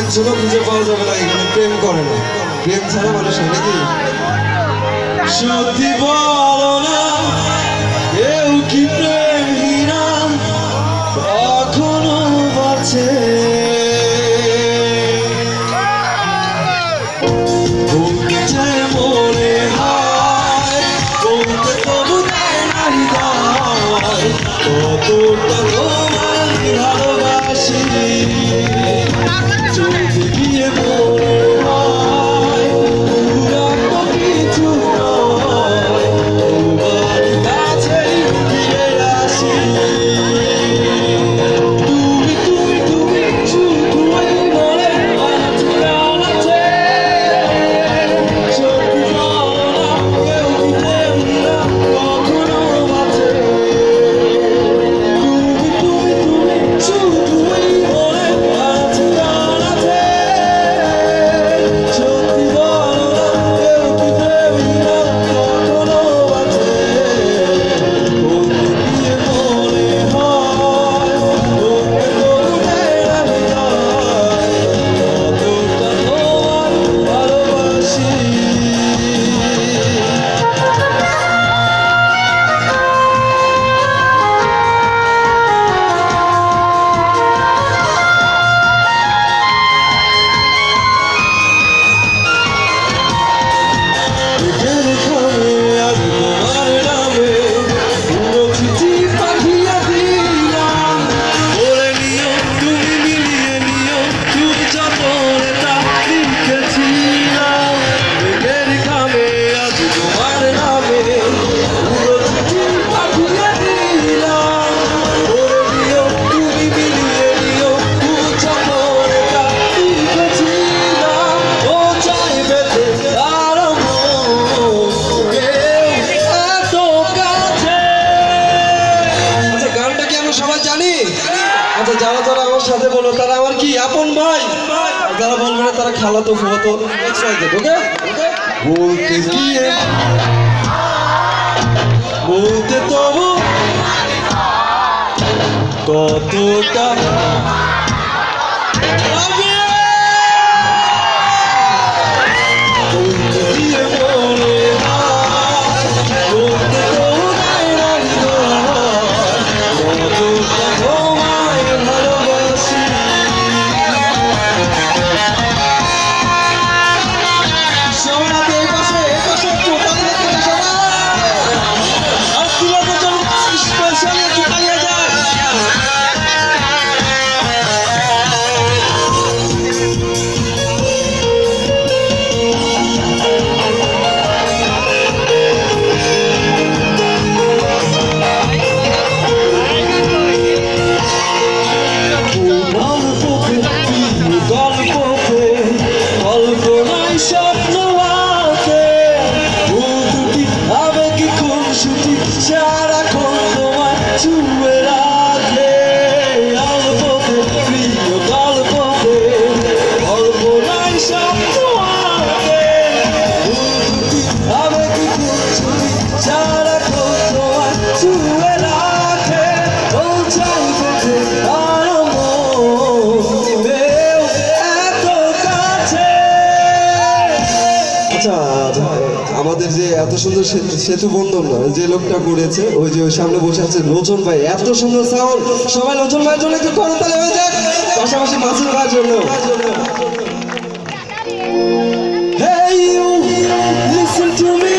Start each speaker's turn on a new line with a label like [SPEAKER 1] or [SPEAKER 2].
[SPEAKER 1] জন্য খুঁজে পাওয়া যাবে না এখানে প্রেম করে না প্রেম ছাড়া মানুষ হয় নাকি সত্যি বলো না কেউ কি প্রেমহীনা কখনো বাঁচে মনে হয় বলতে তবু দেয় না হৃদয় কতটা তোমায় ভালোবাসি চলতে গিয়ে মনে হয় পুরানো কিছু নয় তোমার কাছেই ফিরে আসি তুমি তুমি তুমি শুধুই বলে আছো কাছে সত্যি বলো না কেউ কি প্রেমহীনা কখনো বাঁচে তুমি তুমি তুমি শুধুই বলে আছো কাছে সত্যি বলো না কেউ কি প্রেমহীনা কখনো বাঁচে বলতে গিয়ে মনে হয় বলতে তবু দেয় না হৃদয় কতটা তোমায় ভালোবাসি বুকের ঘামে আজ তোমার নামে পুরো চিঠি পাঠিয়ে দিলাম বলে নিও তুমি মিলিয়ে নিও তুমি যতনে তা লিখেছিলাম বুকের ঘামে আজ তোমার নামে পুরো চিঠি পাঠিয়ে দিলাম বলে নিও তুমি মিলিয়ে নিও তুমি যতনে তা লিখেছিলাম ও চাই পেতে আরো গানটা কি আমরা সবাই জানি আচ্ছা যারা যারা আমার সাথে বলো তারা আমার কি আপন ভাই যারা বলবে না তারা খালাতো ফুয়াতো ওকে বলতে গিয়ে বলতে তবু কতটা বলতে গিয়ে মনে হয় বলতে তবু দেয় না হৃদয় কতটা তোমায় ভালোবাসি সবাই এই পাশে একটু পালিয়ে যেতে সবাই আর তুলাতে চল স্পেশালি একটু পালিয়ে যায় গল্পতে কল্পনায় স্বপ্ন আছে দুটি আবেগী খুনসুটি সারাক্ষণ তোমায় ছুঁয়ে রাখে গল্পতে প্রিয় গল্পতে কল্পনায় স্বপ্ন আছে দুটি আবেগী খুনসুটি সারাক্ষণ তোমায় ছুঁয়ে রাখে ও চাই পেতে আরো আচ্ছা আমাদের যে এত সুন্দর সেতু বন্ধন যে লোকটা করেছে ওই যে ওই সামনে বসে আছে লোচন ভাই এত সুন্দর সাউন্ড সবাই লোচন ভাইয়ের জন্য একটু করতালি হয়ে যাক পাশাপাশি মাসুদ ভাইয়ের জন্য Hey you, listen to me